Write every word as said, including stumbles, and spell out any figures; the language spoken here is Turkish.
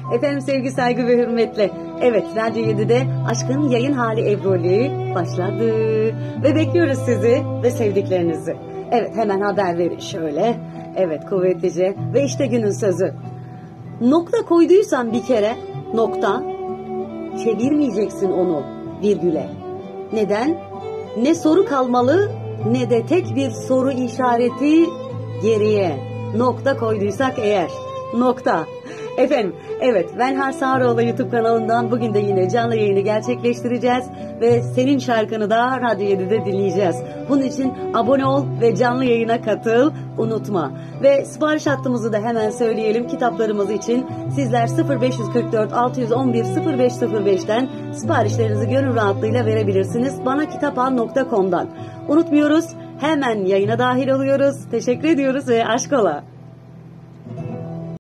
Efendim sevgi, saygı ve hürmetle. Evet, Radyo yedide Aşkın Yayın Hali Ebroli başladı. Ve bekliyoruz sizi ve sevdiklerinizi. Evet, hemen haber verin şöyle. Evet, kuvvetlice. Ve işte günün sözü. Nokta koyduysan bir kere, nokta, çevirmeyeceksin onu virgüle. Neden? Ne soru kalmalı ne de tek bir soru işareti geriye. Nokta koyduysak eğer. Nokta. Efendim, evet, ben Harsaaroğlu YouTube kanalından bugün de yine canlı yayını gerçekleştireceğiz ve senin şarkını da Radyo yedide dinleyeceğiz. Bunun için abone ol ve canlı yayına katıl, unutma. Ve sipariş hattımızı da hemen söyleyelim kitaplarımız için. Sizler sıfır beş kırk dört altı on bir sıfır beş sıfır beş'ten siparişlerinizi gönül rahatlığıyla verebilirsiniz. bana kitaphan nokta com'dan. Unutmuyoruz, hemen yayına dahil oluyoruz. Teşekkür ediyoruz ve aşk ola.